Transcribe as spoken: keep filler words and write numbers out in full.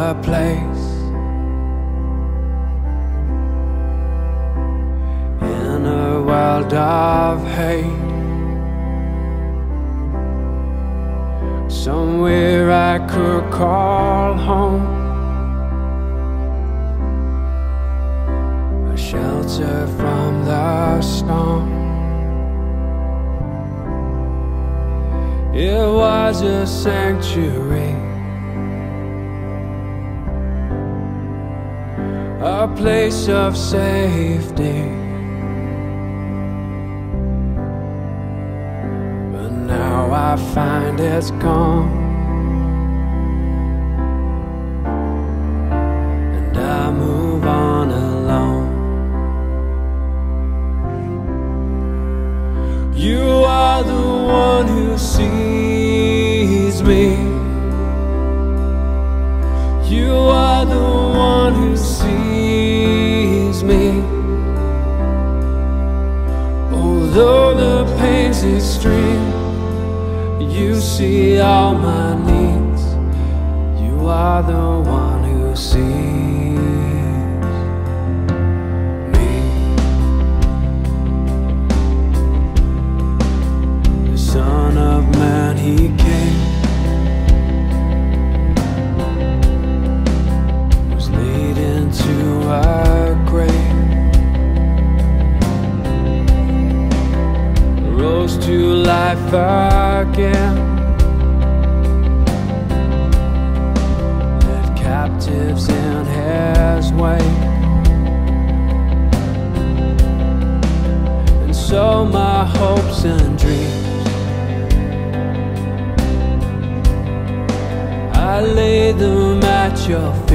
better place. In a world of hate, somewhere I could call home, a shelter from the storm. It was a sanctuary, a place of safety. But now I find it's gone, and I move on alone. You are the one who sees me. You are the one who sees me. Although the pain's extreme, you see all my needs. You are the one who sees me. The Son of Man, he came, to a grave, rose to life again, led captives in his wake, and so my hopes and dreams I lay them at your feet.